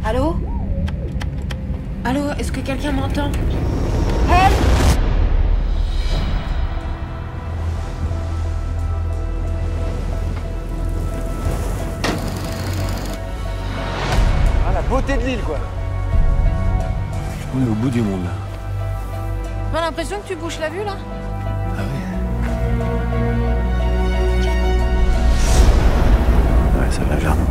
Allô? Allô, est-ce que quelqu'un m'entend? Help! Ah, la beauté de l'île, quoi. On est au bout du monde, là. T'as l'impression que tu bouches la vue, là? Ah oui? Ouais, ça va vers nous.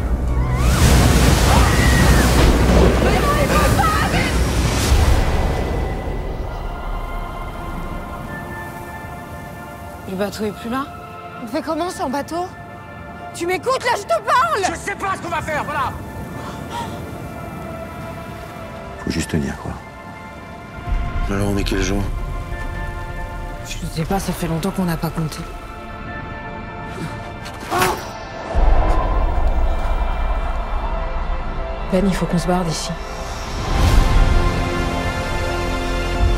Le bateau est plus là? On fait comment sans bateau? Tu m'écoutes, là, je te parle! Je sais pas ce qu'on va faire, voilà. Faut juste tenir, quoi. Alors, on est quel jour? Je sais pas, ça fait longtemps qu'on n'a pas compté. Ben, il faut qu'on se barre d'ici.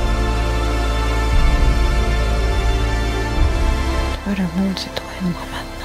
Toi, le monde, c'est toi et moi maintenant.